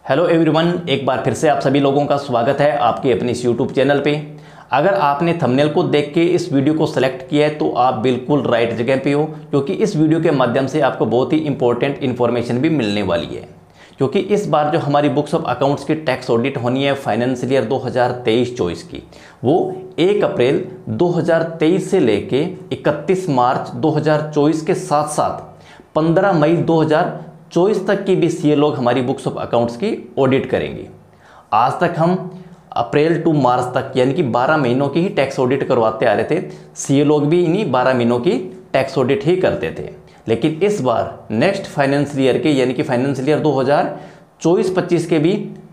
Hello everyone, एक बार फिर से आप सभी लोगों का स्वागत है आपके अपने इस यूट्यूब चैनल पे। अगर आपने थंबनेल को देख के इस वीडियो को सेलेक्ट किया है तो आप बिल्कुल राइट जगह पे हो, क्योंकि इस वीडियो के माध्यम से आपको बहुत ही इंपॉर्टेंट इन्फॉर्मेशन भी मिलने वाली है। क्योंकि इस बार जो हमारी बुक्स ऑफ अकाउंट्स की टैक्स ऑडिट होनी है फाइनेंशियल ईयर 2023-24 की, वो 1 अप्रैल 2023 से लेके 31 मार्च 2024 के साथ साथ 15 मई 2024 तक की भी सीए लोग हमारी बुक्स ऑफ अकाउंट्स की ऑडिट करेंगे। आज तक हम अप्रैल टू मार्च तक यानी कि 12 महीनों की ही टैक्स ऑडिट करवाते आ रहे थे। सीए लोग भी इन्हीं 12 महीनों की टैक्स ऑडिट ही करते थे, लेकिन इस बार नेक्स्ट फाइनेंशियल ईयर के यानी कि फाइनेंशियल ईयर 2024-25 के भी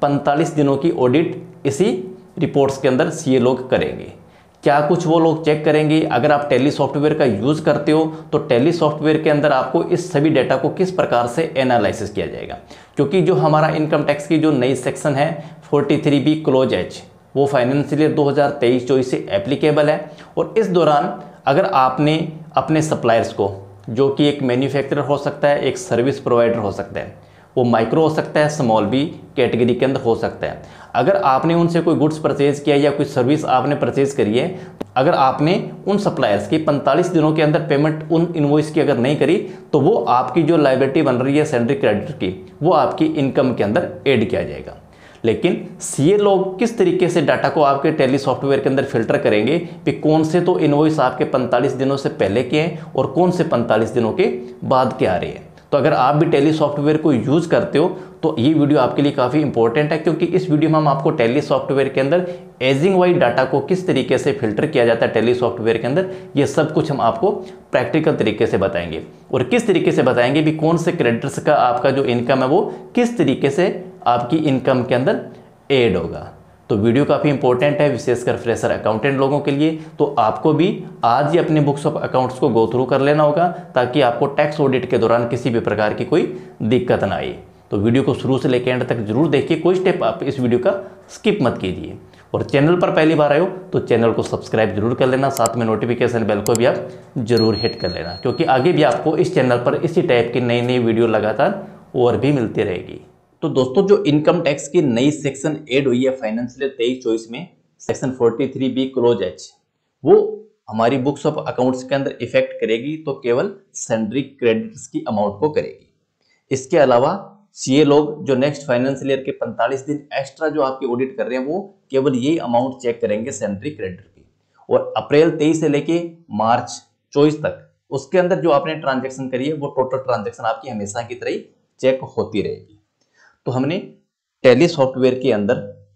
45 दिनों की ऑडिट इसी रिपोर्ट्स के अंदर सीए लोग करेंगे। क्या कुछ वो लोग चेक करेंगे? अगर आप टैली सॉफ्टवेयर का यूज़ करते हो तो टैली सॉफ्टवेयर के अंदर आपको इस सभी डेटा को किस प्रकार से एनालिसिस किया जाएगा, क्योंकि जो हमारा इनकम टैक्स की जो नई सेक्शन है 43B क्लोज एच, वो फाइनेंशियल ईयर 2023-24 से एप्लीकेबल है। और इस दौरान अगर आपने अपने सप्लायर्स को, जो कि एक मैन्युफैक्चरर हो सकता है, एक सर्विस प्रोवाइडर हो सकता है, वो माइक्रो हो सकता है, स्मॉल भी कैटेगरी के अंदर हो सकता है, अगर आपने उनसे कोई गुड्स परचेज किया या कोई सर्विस आपने परचेज करी है, तो अगर आपने उन सप्लायर्स की 45 दिनों के अंदर पेमेंट उन इनवॉइस की अगर नहीं करी, तो वो आपकी जो लायबिलिटी बन रही है सैलरी क्रेडिटर की, वो आपकी इनकम के अंदर ऐड किया जाएगा। लेकिन सीए लोग किस तरीके से डाटा को आपके टैली सॉफ्टवेयर के अंदर फिल्टर करेंगे कि कौन से तो इनवॉइस आपके 45 दिनों से पहले के हैं और कौन से 45 दिनों के बाद के आ रहे हैं। तो अगर आप भी टैली सॉफ्टवेयर को यूज़ करते हो तो ये वीडियो आपके लिए काफ़ी इंपॉर्टेंट है, क्योंकि इस वीडियो में हम आपको टैली सॉफ्टवेयर के अंदर एजिंग वाइज डाटा को किस तरीके से फिल्टर किया जाता है टैली सॉफ्टवेयर के अंदर, ये सब कुछ हम आपको प्रैक्टिकल तरीके से बताएंगे। और किस तरीके से बताएंगे भी कौन से क्रेडिटर्स का आपका जो इनकम है वो किस तरीके से आपकी इनकम के अंदर ऐड होगा। तो वीडियो काफ़ी इंपॉर्टेंट है, विशेषकर फ्रेशर अकाउंटेंट लोगों के लिए। तो आपको भी आज ही अपने बुक्स ऑफ अकाउंट्स को गो थ्रू कर लेना होगा, ताकि आपको टैक्स ऑडिट के दौरान किसी भी प्रकार की कोई दिक्कत ना आए। तो वीडियो को शुरू से लेकर एंड तक जरूर देखिए, कोई स्टेप आप इस वीडियो का स्किप मत कीजिए। और चैनल पर पहली बार आए हो तो चैनल को सब्सक्राइब जरूर कर लेना, साथ में नोटिफिकेशन बेल को भी आप जरूर हिट कर लेना, क्योंकि आगे भी आपको इस चैनल पर इसी टाइप की नई नई वीडियो लगातार और भी मिलती रहेगी। तो दोस्तों, जो इनकम टैक्स की नई सेक्शन ऐड हुई है फाइनेंशियल 23-24 में, सेक्शन 43B क्लोज एच, वो हमारी बुक्स ऑफ अकाउंट्स के अंदर इफेक्ट करेगी तो केवल सैलरी क्रेडिट्स की अमाउंट को करेगी। इसके अलावा सीए लोग जो नेक्स्ट फाइनेंशियल ईयर के 45 दिन एक्स्ट्रा जो आपकी ऑडिट कर रहे हैं, वो केवल यही अमाउंट चेक करेंगे सैलरी क्रेडिटर की। और अप्रैल 23 से लेके मार्च 24 तक उसके अंदर जो आपने ट्रांजेक्शन करी है, वो टोटल ट्रांजेक्शन आपकी हमेशा की तरह ही चेक होती रहेगी। तो हमने टैली सॉफ्टवेयर के अंदर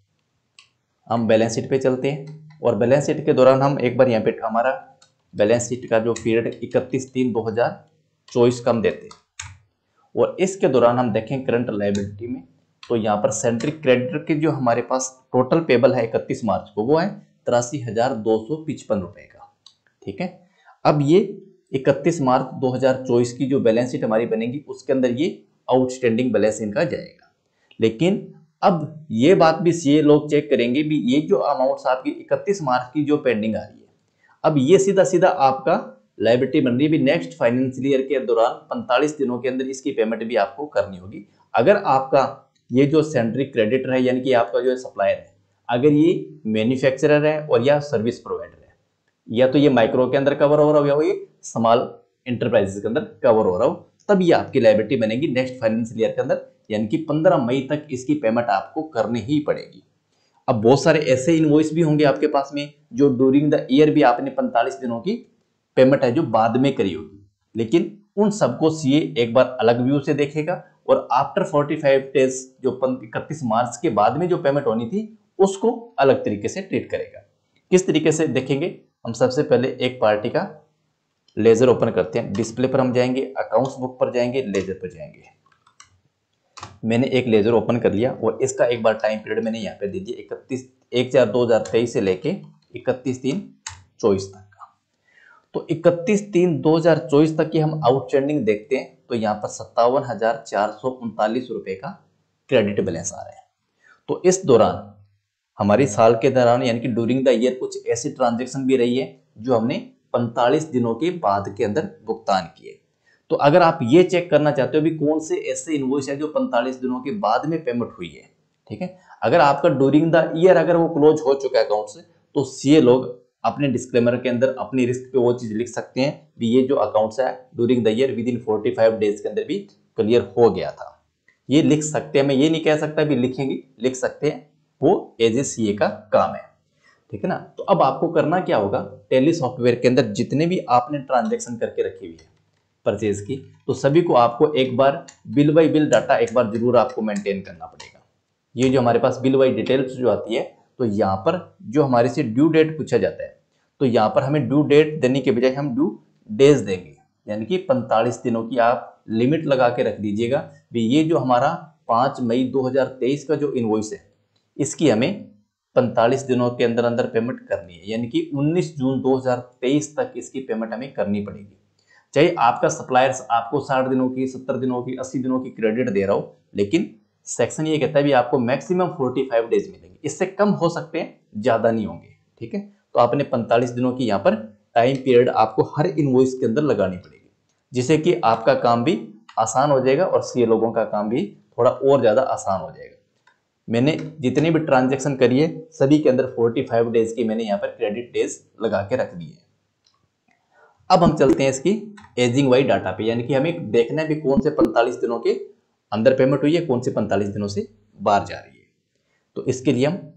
हम बैलेंस शीट पे चलते हैं, और बैलेंस शीट के दौरान हम एक बार यहाँ पे हमारा बैलेंस शीट का जो पीरियड 31/3/2024 का हम देते हैं। और इसके दौरान हम देखें करंट लायबिलिटी में, तो यहाँ पर सैलरी क्रेडिटर की जो हमारे पास टोटल पेबल है 31 मार्च को, वो है 83,255 रुपए का। ठीक है, अब ये 31 मार्च 2024 की जो बैलेंस शीट हमारी बनेगी, उसके अंदर ये आउटस्टैंडिंग बैलेंस इनका जाएगा। लेकिन अब ये बात भी सीए लोग चेक करेंगे भी ये जो अमाउंट्स आपकी 31 मार्च की जो पेंडिंग आ रही है, अब ये सीधा सीधा आपका लायबिलिटी बन रही है भी नेक्स्ट फाइनेंशियल ईयर के दौरान 45 दिनों के अंदर इसकी पेमेंट भी आपको करनी होगी। अगर आपका ये जो सैलरी क्रेडिटर है यानी कि आपका जो सप्लायर है, अगर ये मैन्युफैक्चरर है और या सर्विस प्रोवाइडर है, या तो ये माइक्रो के अंदर कवर हो रहा हो या ये स्मॉल इंटरप्राइजेस के अंदर कवर हो रहा हो, तब ये आपकी लायबिलिटी बनेगी नेक्स्ट फाइनेंशियल ईयर के अंदर, यानी कि 15 मई तक इसकी पेमेंट आपको करनी ही पड़ेगी। अब बहुत सारे ऐसे इनवॉइस भी होंगे आपके पास में जो ड्यूरिंग द ईयर भी आपने 45 दिनों की पेमेंट है जो बाद में करी होगी, लेकिन उन सबको सीए एक बार अलग व्यू से देखेगा और आफ्टर 45 डेज जो 31 मार्च के बाद में जो पेमेंट होनी थी उसको अलग तरीके से ट्रीट करेगा। किस तरीके से देखेंगे? हम सबसे पहले एक पार्टी का लेजर ओपन करते हैं। डिस्प्ले पर हम जाएंगे, अकाउंट्स बुक पर जाएंगे, लेजर पर जाएंगे। मैंने एक लेजर ओपन कर लिया और इसका एक बार टाइम पीरियड मैंने यहाँ पे दे दिया 31/4/2023 से लेके 31/3/24 तक का। तो 31/3/2024 तक की हम आउटस्टैंडिंग देखते हैं, तो यहाँ पर 57,439 रुपए का क्रेडिट बैलेंस आ रहा है। तो इस दौरान हमारी साल के दौरान यानी कि ड्यूरिंग द ईयर कुछ ऐसी ट्रांजेक्शन भी रही है जो हमने 45 दिनों के बाद के अंदर भुगतान किए। तो अगर आप ये चेक करना चाहते हो भी कौन से ऐसे इनवॉइस है जो 45 दिनों के बाद में पेमेंट हुई है, ठीक है, अगर आपका ड्यूरिंग द ईयर अगर वो क्लोज हो चुका है अकाउंट से, तो सीए लोग अपने डिस्क्लेमर के अंदर अपनी रिस्क पे वो चीज लिख सकते हैं भी ये जो अकाउंट्स है during the year within 45 days के अंदर भी क्लियर हो गया था। ये लिख सकते हैं, मैं ये नहीं कह सकता भी लिखेंगे, लिख सकते हैं, वो एज ए सीए का काम है, ठीक है ना। तो अब आपको करना क्या होगा, टैली सॉफ्टवेयर के अंदर जितने भी आपने ट्रांजैक्शन करके रखी हुई है परचेज की, तो सभी को आपको एक बार बिल बाई बिल डाटा एक बार जरूर आपको मेंटेन करना पड़ेगा। ये जो हमारे पास बिल बाई डिटेल्स जो आती है, तो यहाँ पर जो हमारे से ड्यू डेट पूछा जाता है, तो यहाँ पर हमें ड्यू डेट देने के बजाय हम ड्यू डेज देंगे, यानी कि 45 दिनों की आप लिमिट लगा के रख दीजिएगा भी ये जो हमारा 5 मई 2023 का जो इनवॉइस है, इसकी हमें 45 दिनों के अंदर अंदर पेमेंट करनी है, यानी कि 19 जून 2023 तक इसकी पेमेंट हमें करनी पड़ेगी। चाहे आपका सप्लायर्स आपको 60 दिनों की, 70 दिनों की, 80 दिनों की क्रेडिट दे रहा हो, लेकिन सेक्शन ये कहता है भी आपको मैक्सिमम 45 डेज मिलेंगे, इससे कम हो सकते हैं, ज्यादा नहीं होंगे, ठीक है। तो आपने 45 दिनों की यहाँ पर टाइम पीरियड आपको हर इनवॉइस के अंदर लगानी पड़ेगी, जिससे कि आपका काम भी आसान हो जाएगा और सीए लोगों का काम भी थोड़ा और ज्यादा आसान हो जाएगा। मैंने जितनी भी ट्रांजैक्शन करी है सभी के अंदर 45 डेज की मैंने यहाँ पर क्रेडिट डेज लगा के रख दी है। अब हम चलते हैं इसकी एजिंग वाई डाटा पे, यानी कि हमें देखना है भी कौन से 45 दिनों के अंदर पेमेंट हुई है, कौन से 45 दिनों से बाहर जा रही है। तो इसके लिए हम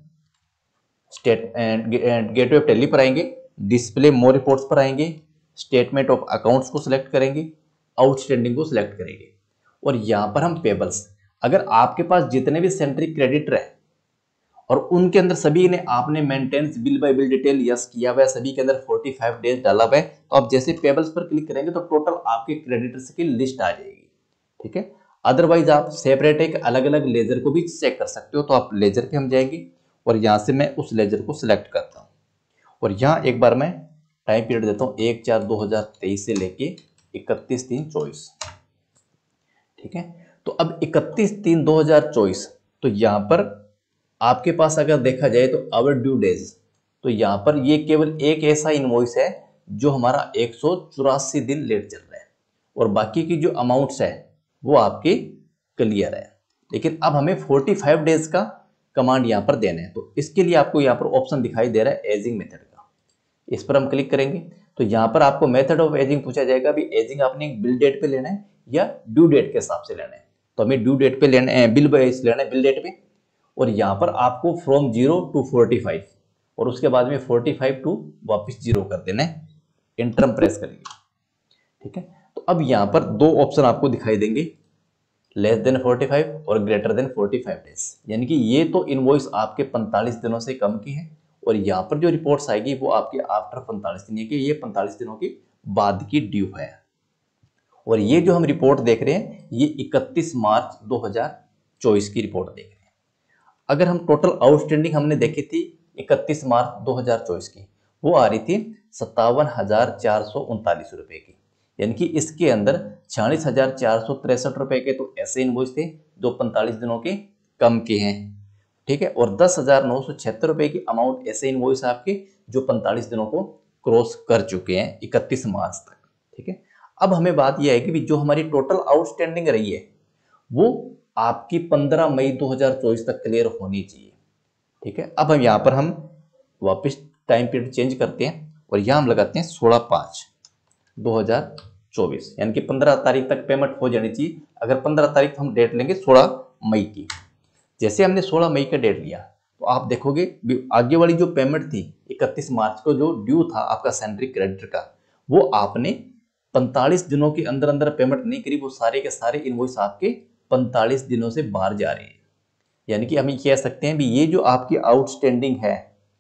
गेटवे ऑफ टैली पर आएंगे, डिस्प्ले मोर रिपोर्ट्स पर आएंगे, स्टेटमेंट ऑफ अकाउंट्स को सिलेक्ट करेंगे, आउटस्टैंडिंग को सिलेक्ट करेंगे, और यहाँ पर हम पेबल्स, अगर आपके पास जितने भी सेंट्री क्रेडिटर है और उनके अंदर सभी ने आपने maintenance bill by bill details किया हुआ है, सभी के अंदर 45 डेज डाला हुआ है, तो आप जैसे पेबल्स पर क्लिक करेंगे तो टोटल आपके क्रेडिटर्स की लिस्ट आ जाएगी, ठीक है। अदरवाइज आप सेपरेट एक अलग अलग लेजर को भी चेक कर सकते हो, तो आप लेजर पे हम जाएंगे और यहाँ से मैं उस लेजर को सिलेक्ट करता हूँ और यहाँ एक बार मैं टाइम पीरियड देता हूँ 1/4/2023 से लेके 31/3/24, ठीक है। तो अब 31/3/2024, तो यहाँ पर आपके पास अगर देखा जाए तो आवर ड्यू डेज, तो यहाँ पर ये केवल एक ऐसा इनवॉइस है जो हमारा 184 दिन लेट चल रहा है और बाकी की जो अमाउंट्स है वो आपके क्लियर है। लेकिन अब हमें 45 डेज का कमांड यहाँ पर देना है, तो इसके लिए आपको यहाँ पर ऑप्शन दिखाई दे रहा है एजिंग मेथड का, इस पर हम क्लिक करेंगे तो यहाँ पर आपको मेथड ऑफ एजिंग पूछा जाएगा भी एजिंग आपने बिल डेट पे लेना है या ड्यू डेट के हिसाब से लेना है। तो हमें ड्यू डेट पे लेना है, बिल बेस लेना है, बिल डेट पे, और यहाँ पर आपको फ्रॉम 0 to 45 और उसके बाद में 45 टू वापस 0 कर देना है, एंटर प्रेस करेंगे, ठीक है। तो अब यहाँ पर दो ऑप्शन आपको दिखाई देंगे, लेस देन 45 और ग्रेटर देन 45 डेज, यानी कि ये तो इनवॉइस आपके 45 दिनों से कम की है और यहाँ पर जो रिपोर्ट्स आएगी वो आपके आफ्टर 45 दिन, कि ये 45 दिनों के बाद की ड्यू है। और ये जो हम रिपोर्ट देख रहे हैं ये 31 मार्च 2024 की रिपोर्ट देख रहे हैं। अगर हम टोटल आउटस्टैंडिंग हमने देखी थी 31 मार्च 2024 की, वो आ रही थी 57,439 रुपए की, यानी कि इसके अंदर 46,463 रुपए के तो ऐसे इनवॉइस थे जो 45 दिनों के कम के हैं, ठीक है, और 10,976 रुपए की अमाउंट ऐसे इनवॉइस आपके जो 45 दिनों को क्रॉस कर चुके हैं 31 मार्च तक, ठीक है। अब हमें बात यह है कि जो हमारी टोटल आउटस्टैंडिंग रही है वो आपकी 15 मई 2024 तक क्लियर होनी चाहिए, ठीक है। अब हम यहाँ पर हम वापस टाइम पीरियड चेंज करते हैं और यहाँ हम लगाते हैं 16/5/2024, यानी कि 15 तारीख तक पेमेंट हो जानी चाहिए। अगर 15 तारीख हम डेट लेंगे 16 मई की, जैसे हमने 16 मई का डेट लिया तो आप देखोगे आगे वाली जो पेमेंट थी 31 मार्च को जो ड्यू था आपका सेंट्री क्रेडिटर का, वो आपने 45 दिनों के अंदर अंदर पेमेंट नहीं करी, वो सारे के सारे इनवॉइस आपके 45 दिनों से बाहर जा रहे हैं। यानी कि हम ये कह सकते हैं भी ये जो आपकी आउटस्टैंडिंग है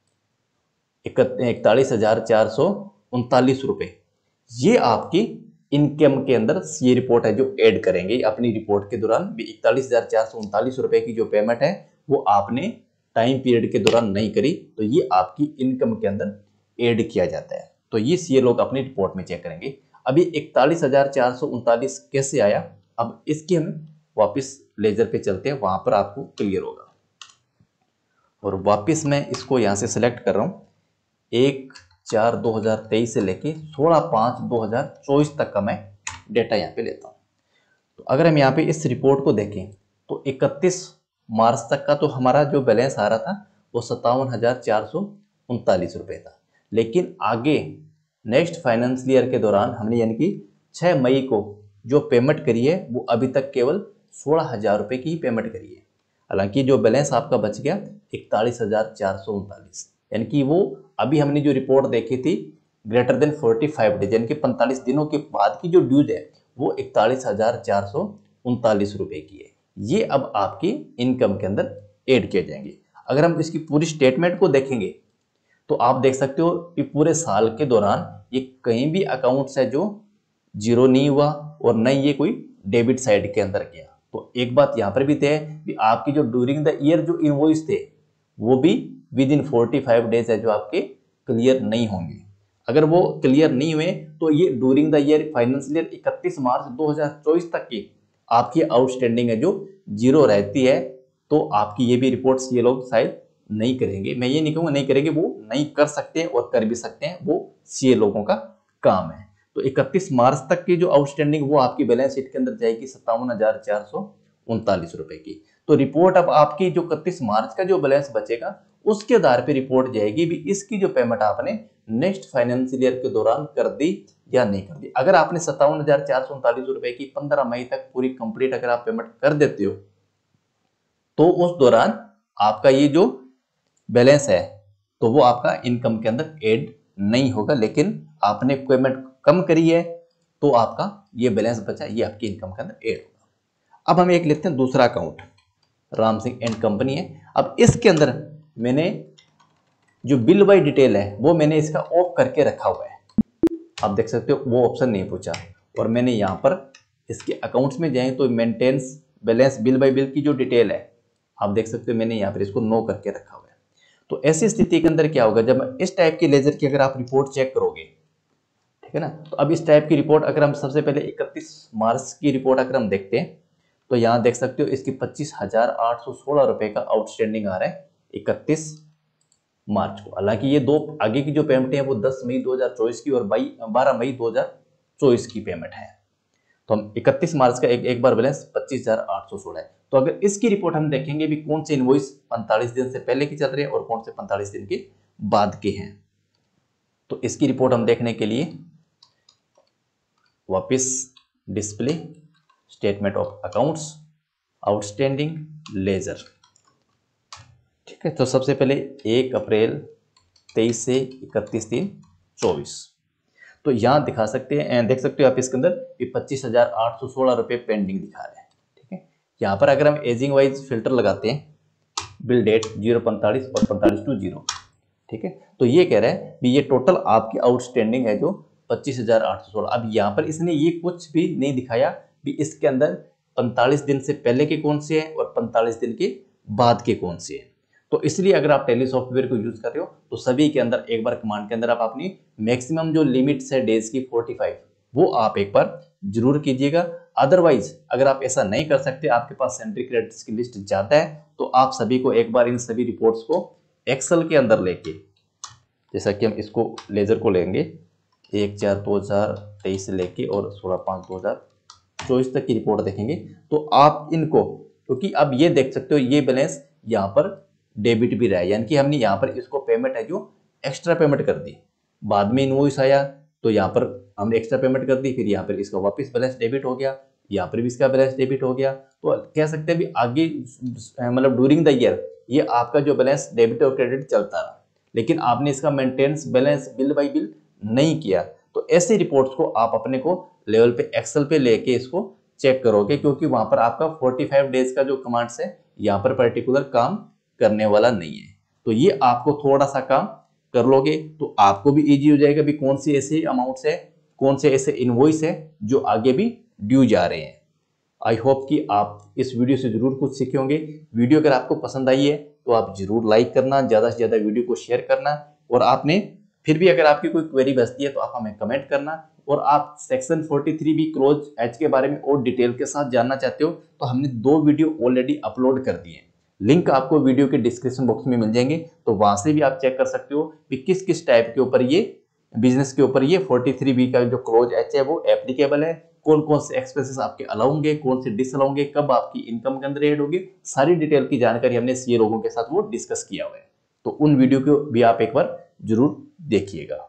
41,439 रुपए, ये आपकी इनकम के अंदर ये रिपोर्ट है जो ऐड करेंगे अपनी रिपोर्ट के दौरान भी 41,439 रुपए की जो पेमेंट है वो आपने टाइम पीरियड के दौरान नहीं करी, तो ये आपकी इनकम के अंदर ऐड किया जाता है। तो ये सीए लोग अपनी रिपोर्ट में चेक करेंगे। अभी 41,439 कैसे आया, अब इसकी हम वापस लेजर पे चलते हैं, वहां पर आपको क्लियर होगा। और वापस मैं इसको यहां से सिलेक्ट कर रहा हूं, 1/4/2023 से लेके 16/5/2024 तक का मैं डेटा यहाँ पे लेता हूँ। तो अगर हम यहाँ पे इस रिपोर्ट को देखें तो 31 मार्च तक का तो हमारा जो बैलेंस आ रहा था वो 57,439 रुपये था। लेकिन आगे नेक्स्ट फाइनेंशियल ईयर के दौरान हमने यानी कि 6 मई को जो पेमेंट करी है वो अभी तक केवल 16,000 रुपये की ही पेमेंट करी है। हालांकि जो बैलेंस आपका बच गया 41,439, यानी कि वो अभी हमने जो रिपोर्ट देखी थी ग्रेटर देन 45 डेज यानी कि 45 दिनों के बाद की जो ड्यूज है वो 41,439 रुपये की है। ये अब आपकी इनकम के अंदर ऐड किए जाएंगे। अगर हम इसकी पूरी स्टेटमेंट को देखेंगे तो आप देख सकते हो कि पूरे साल के दौरान ये कहीं भी अकाउंट्स है जो जीरो नहीं हुआ और न ये कोई डेबिट साइड के अंदर गया। तो एक बात यहाँ पर भी तय है कि आपकी जो ड्यूरिंग द ईयर जो इनवॉइस थे वो भी विद इन 45 डेज है जो आपके क्लियर नहीं होंगे। अगर वो क्लियर नहीं हुए तो ये during the year financial year 31 March 2024 तक की आपकी आउटस्टैंडिंग है जो जीरो रहती है। तो आपकी ये भी रिपोर्ट्स ये लोग शायद नहीं करेंगे। मैं ये नहीं कहूँगा नहीं करेंगे, वो नहीं कर सकते हैं और कर भी सकते हैं, वो सीए लोगों का काम है। तो 31 मार्च तक की जो आउटस्टैंडिंग वो आपकी बैलेंस शीट के अंदर जाएगी 57,439 रुपए की। तो रिपोर्ट अब आपकी जो 31 मार्च का जो बैलेंस बचेगा उसके आधार पे रिपोर्ट जाएगी भी इसकी जो पेमेंट आपने नेक्स्ट फाइनेंशियल ईयर के दौरान कर दी या नहीं कर दी। अगर आपने 57,439 रुपए की 15 मई तक पूरी कंप्लीट अगर आप पेमेंट कर देते हो तो उस दौरान आपका ये जो बैलेंस है तो वो आपका इनकम के अंदर ऐड नहीं होगा। लेकिन आपने पेमेंट कम करी है तो आपका ये बैलेंस बचा, ये आपकी इनकम के अंदर ऐड होगा। अब हम एक लेते हैं दूसरा account, Ram Singh and company है। अब इसके अंदर मैंने जो बिल बाय डिटेल है वो मैंने इसका ऑफ करके रखा हुआ है। आप देख सकते हो वो ऑप्शन नहीं पूछा। और मैंने यहाँ पर इसके अकाउंट्स में जाए तो maintenance balance bill by bill की जो डिटेल है आप देख सकते हो मैंने यहाँ पर इसको नो करके रखा हुआ है। तो ऐसी स्थिति के अंदर क्या होगा, जब इस टाइप की लेजर की अगर आप रिपोर्ट चेक करोगे, ठीक है ना, तो अब इस टाइप की रिपोर्ट अगर हम सबसे पहले 31 मार्च की रिपोर्ट अगर हम देखते हैं तो यहाँ देख सकते हो इसकी 25,816 रुपए का आउटस्टैंडिंग आ रहा है 31 मार्च को। हालांकि ये दो आगे की जो पेमेंट है वो 10 मई 2024 की और 12 मई 2024 की पेमेंट है। तो हम 31 मार्च का एक बार बैलेंस 25,816 है। तो अगर इसकी रिपोर्ट हम देखेंगे भी कौन से इनवॉइस 45 दिन से पहले की चल रही है और कौन से 45 दिन के बाद के हैं, तो इसकी रिपोर्ट हम देखने के लिए वापस display statement of accounts outstanding ledger, ठीक है। तो सबसे पहले 1 अप्रैल 23 से 31/3/24, तो यहाँ दिखा सकते हैं, देख सकते हो आप इसके अंदर 25,816 रुपये पेंडिंग दिखा रहे हैं, ठीक है। यहाँ पर अगर हम एजिंग वाइज फिल्टर लगाते हैं बिल डेट 045 और 45/20, ठीक है, तो ये कह रहा है कि ये टोटल आपकी आउटस्टैंडिंग है जो 25,816। अब यहाँ पर इसने ये कुछ भी नहीं दिखाया भी इसके अंदर 45 दिन से पहले के कौन से हैं और 45 दिन के बाद के कौन से हैं। तो इसलिए अगर आप टैली सॉफ्टवेयर को यूज कर रहे हो तो सभी के अंदर एक बार कमांड के अंदर आप अपनी मैक्सिमम जो लिमिट्स है डेज की 45 वो आप एक बार जरूर कीजिएगा। अदरवाइज अगर आप ऐसा नहीं कर सकते, आपके पास सेंट्री क्रेडिट्स की लिस्ट ज्यादा है, तो आप सभी को एक बार इन सभी रिपोर्ट्स को एक्सेल के अंदर लेके, जैसा कि हम इसको लेजर को लेंगे 1/4/2023 से लेके और 16/5/2024 तक की रिपोर्ट देखेंगे, तो आप इनको, क्योंकि अब ये देख सकते हो ये बैलेंस यहाँ पर डेबिट भी रहा है, यानी कि हमने यहाँ पर इसको पेमेंट है जो एक्स्ट्रा पेमेंट कर दी, बाद में इनवॉइस आया तो यहाँ पर हमने एक्स्ट्रा पेमेंट कर दी, फिर यहाँ पर इसका वापस बैलेंस डेबिट हो गया, यहाँ पर भी इसका बैलेंस डेबिट हो गया। तो कह सकते हैं भी आगे मतलब ड्यूरिंग द ईयर ये आपका जो बैलेंस डेबिट और क्रेडिट चलता रहा, लेकिन आपने इसका maintenance balance bill by bill नहीं किया। तो ऐसे रिपोर्ट्स को आप अपने को लेवल पे एक्सेल पे लेके इसको चेक करोगे, क्योंकि वहां पर आपका 45 डेज का जो कमांड्स है यहाँ पर पर्टिकुलर काम करने वाला नहीं है। तो ये आपको थोड़ा सा काम कर लोगे तो आपको भी इजी हो जाएगा भी कौन से ऐसे अमाउंट्स है, कौन से ऐसे इनवॉइस है जो आगे भी ड्यू जा रहे हैं। आई होप कि आप इस वीडियो से जरूर कुछ सीखे होंगे। वीडियो अगर आपको पसंद आई है तो आप जरूर लाइक करना, ज़्यादा से ज़्यादा वीडियो को शेयर करना, और आपने फिर भी अगर आपकी कोई क्वेरी बचती है तो आप हमें कमेंट करना। और आप सेक्शन 43B क्लोज एच के बारे में और डिटेल के साथ जानना चाहते हो तो हमने 2 वीडियो ऑलरेडी अपलोड कर दिए हैं, लिंक आपको वीडियो के डिस्क्रिप्शन बॉक्स में मिल जाएंगे, तो वहां से भी आप चेक कर सकते हो कि किस किस टाइप के ऊपर ये बिजनेस के ऊपर ये 43B का जो क्लोज एच है वो एप्लीकेबल है, कौन कौन से एक्सपेंसेस आपके अलाउ होंगे, कौन से डिसअलाउ होंगे, कब आपकी इनकम के अंदर ऐड होगी, सारी डिटेल की जानकारी हमने सीए लोगों के साथ वो डिस्कस किया हुआ है। तो उन वीडियो को भी आप एक बार जरूर देखिएगा।